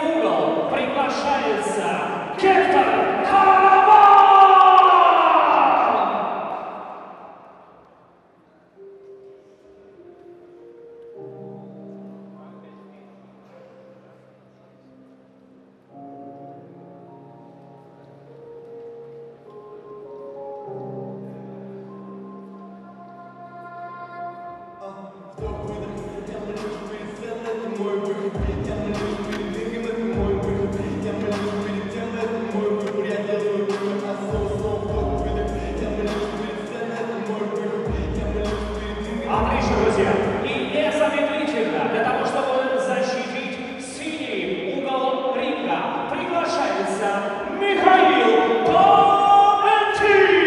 угол приглашается Caravan! Отлично, друзья. И незамедлительно, для того, чтобы защитить синий угол ринга, приглашается Михаил Домenti!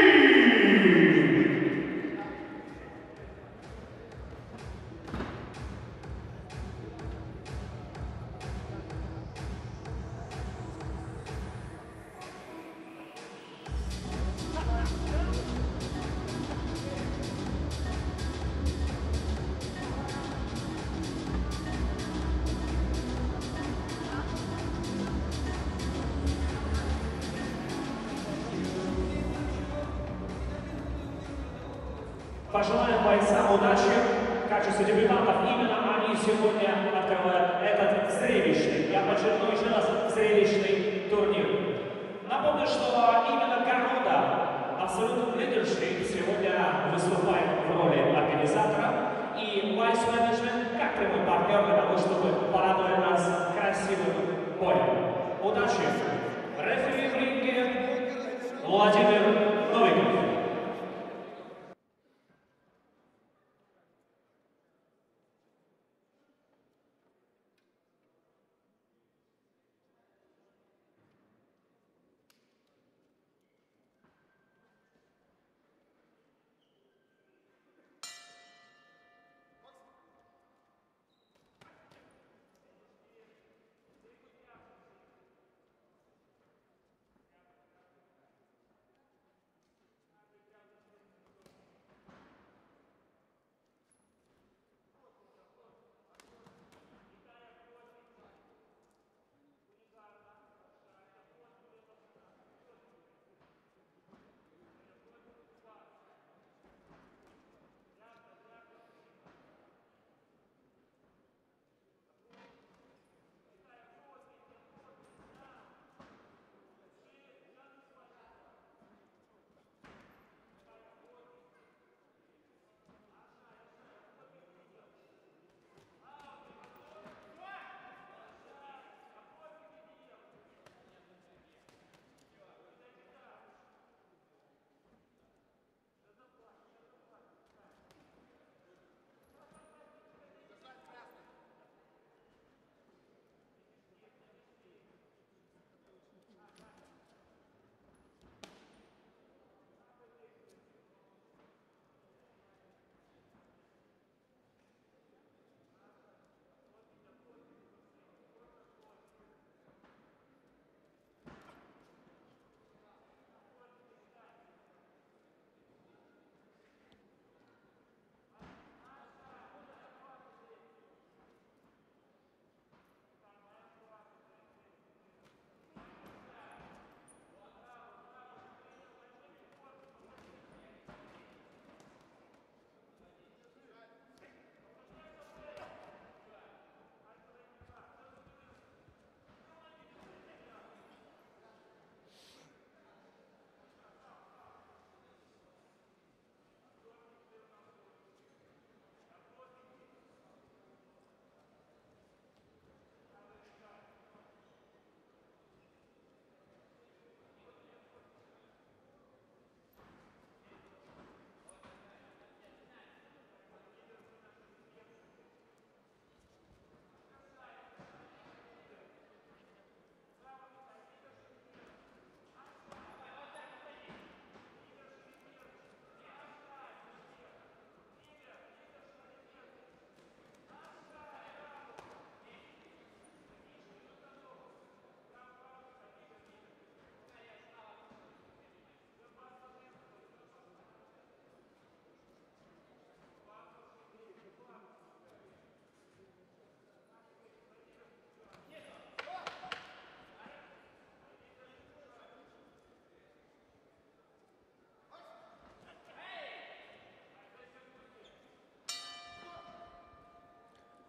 Пожелаем бойцам удачи. В качестве дебютантов именно они сегодня открывают этот зрелищный, я подчеркну еще раз, зрелищный турнир. Напомню, что именно команда Absolute Leadership сегодня выступает в роли организатора и Vice Management как прямой партнер для того, чтобы порадовать нас красивым боем. Удачи! Рефери в ринге Владимир Новиков.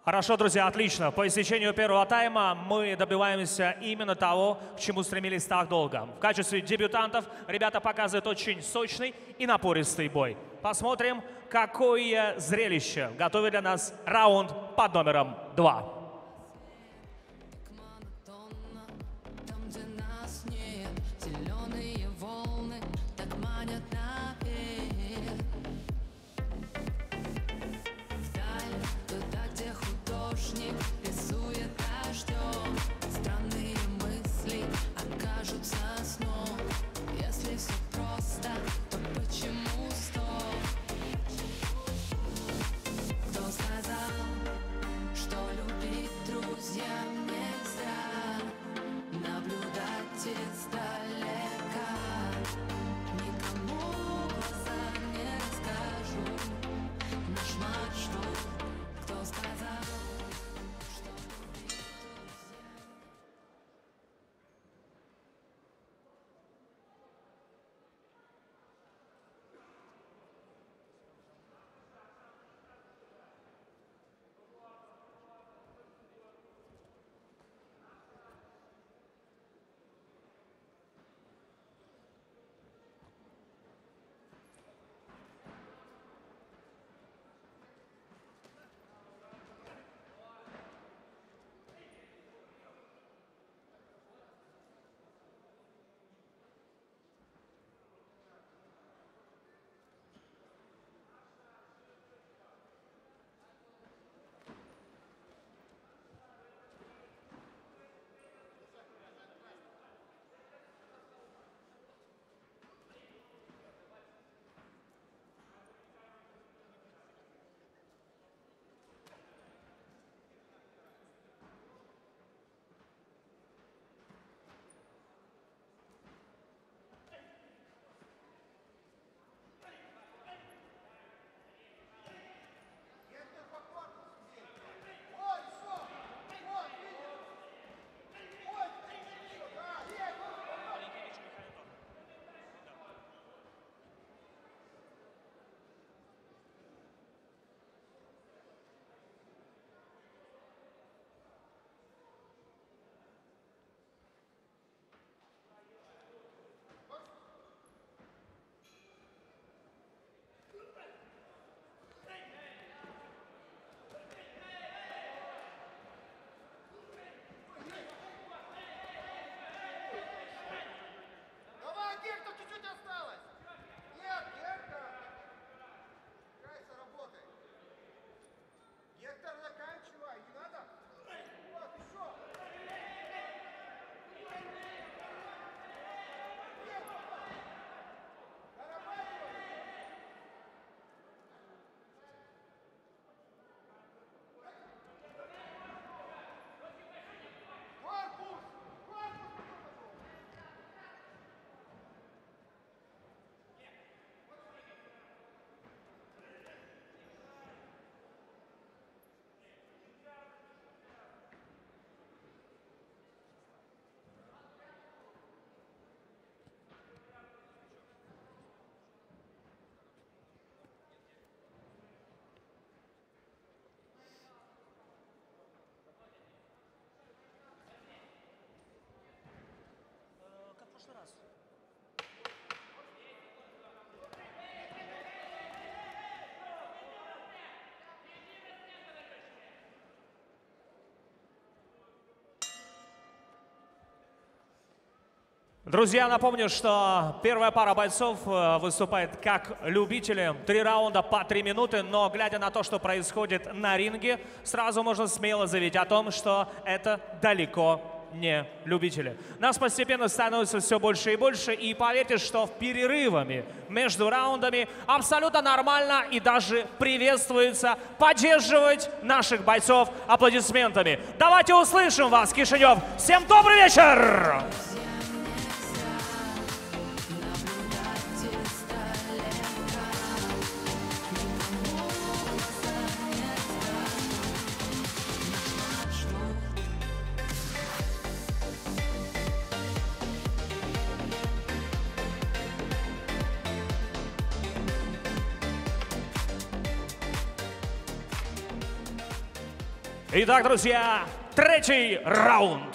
Хорошо, друзья, отлично. По истечению первого тайма мы добиваемся именно того, к чему стремились так долго. В качестве дебютантов ребята показывают очень сочный и напористый бой. Посмотрим, какое зрелище готовит для нас раунд под номером 2. Друзья, напомню, что первая пара бойцов выступает как любители. 3 раунда по 3 минуты, но глядя на то, что происходит на ринге, сразу можно смело заявить о том, что это далеко не любители. Нас постепенно становится все больше и больше, и поверьте, что в перерывами между раундами абсолютно нормально и даже приветствуется поддерживать наших бойцов аплодисментами. Давайте услышим вас, Кишинев! Всем добрый вечер! Итак, друзья, третий раунд.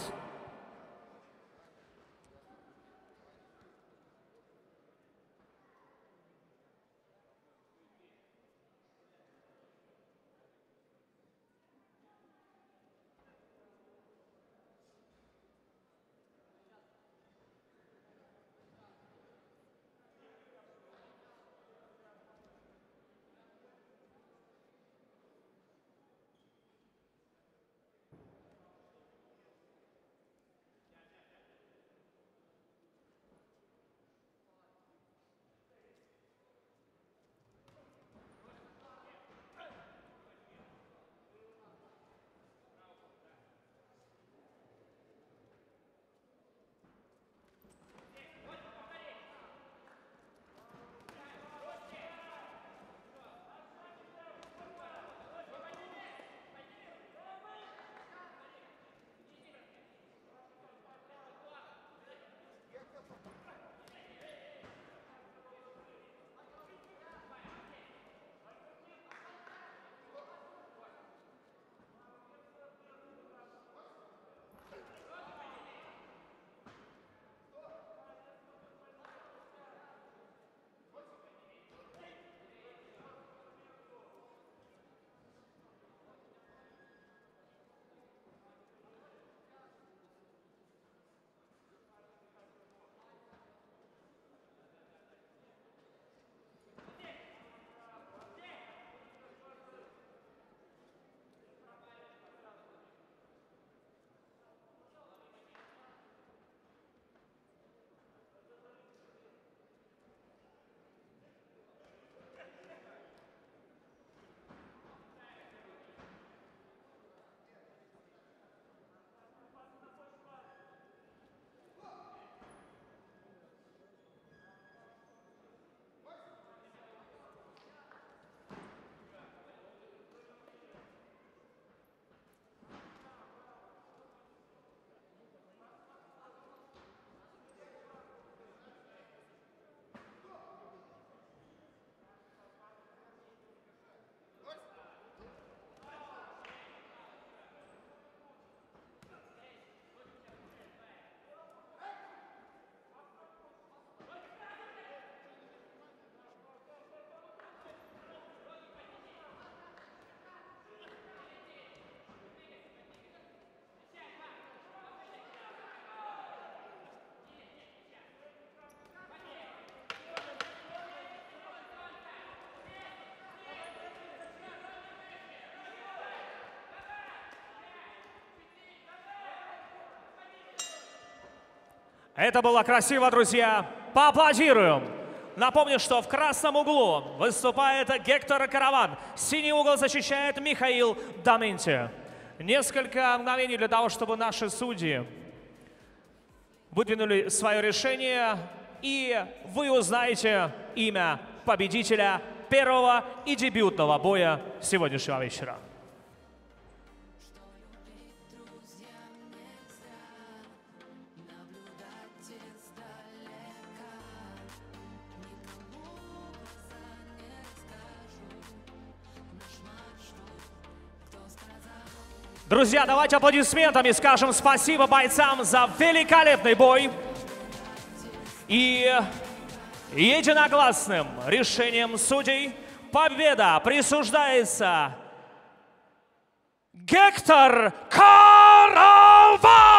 Это было красиво, друзья. Поаплодируем. Напомню, что в красном углу выступает Гектор Caravan. Синий угол защищает Михаил Доменти. Несколько мгновений для того, чтобы наши судьи выдвинули свое решение. И вы узнаете имя победителя первого и дебютного боя сегодняшнего вечера. Друзья, давайте аплодисментами скажем спасибо бойцам за великолепный бой. И единогласным решением судей победа присуждается Гектор Caravan!